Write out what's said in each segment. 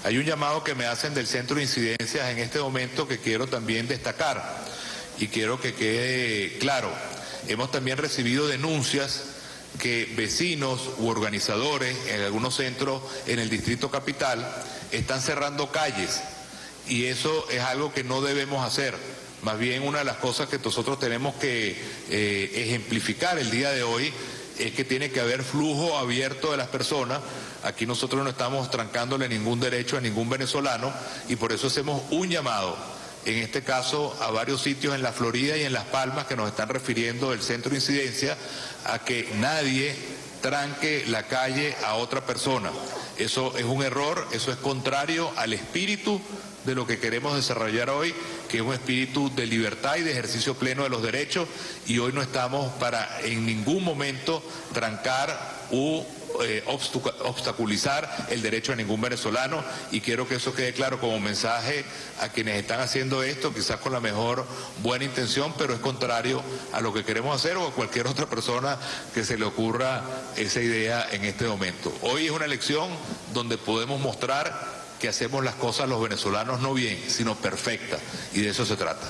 Hay un llamado que me hacen del centro de incidencias en este momento que quiero también destacar y quiero que quede claro. Hemos también recibido denuncias que vecinos u organizadores en algunos centros en el Distrito Capital están cerrando calles y eso es algo que no debemos hacer. Más bien una de las cosas que nosotros tenemos que ejemplificar el día de hoy es que tiene que haber flujo abierto de las personas. Aquí nosotros no estamos trancándole ningún derecho a ningún venezolano y por eso hacemos un llamado, en este caso a varios sitios en la Florida y en Las Palmas que nos están refiriendo del centro de incidencia, a que nadie tranque la calle a otra persona. Eso es un error, eso es contrario al espíritu de lo que queremos desarrollar hoy, que es un espíritu de libertad y de ejercicio pleno de los derechos, y hoy no estamos para en ningún momento trancar u obstaculizar el derecho a ningún venezolano, y quiero que eso quede claro como mensaje a quienes están haciendo esto, quizás con la mejor buena intención, pero es contrario a lo que queremos hacer o a cualquier otra persona que se le ocurra esa idea en este momento. Hoy es una elección donde podemos mostrar que hacemos las cosas los venezolanos no bien, sino perfectas, y de eso se trata.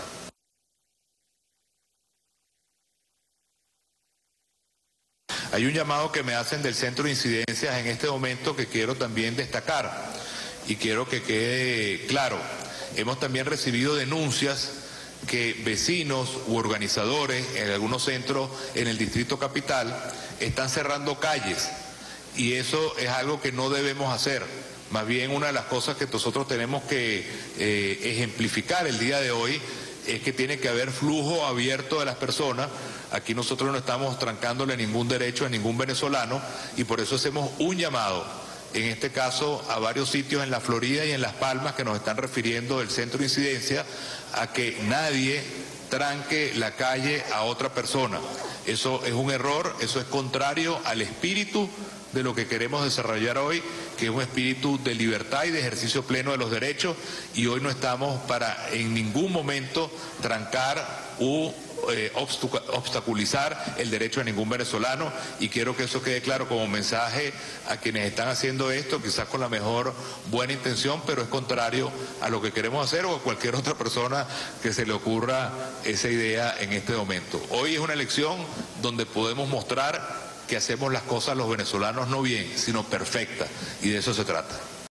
Hay un llamado que me hacen del centro de incidencias en este momento que quiero también destacar y quiero que quede claro. Hemos también recibido denuncias que vecinos u organizadores en algunos centros en el Distrito Capital están cerrando calles y eso es algo que no debemos hacer. Más bien una de las cosas que nosotros tenemos que ejemplificar el día de hoy es que tiene que haber flujo abierto de las personas. Aquí nosotros no estamos trancándole ningún derecho a ningún venezolano y por eso hacemos un llamado, en este caso a varios sitios en la Florida y en Las Palmas que nos están refiriendo del centro de incidencia, a que nadie tranque la calle a otra persona. Eso es un error, eso es contrario al espíritu de lo que queremos desarrollar hoy, que es un espíritu de libertad y de ejercicio pleno de los derechos, y hoy no estamos para en ningún momento trancar u obstaculizar el derecho a ningún venezolano, y quiero que eso quede claro como mensaje a quienes están haciendo esto, quizás con la mejor buena intención, pero es contrario a lo que queremos hacer o a cualquier otra persona que se le ocurra esa idea en este momento. Hoy es una elección donde podemos mostrar que hacemos las cosas los venezolanos no bien, sino perfectas, y de eso se trata.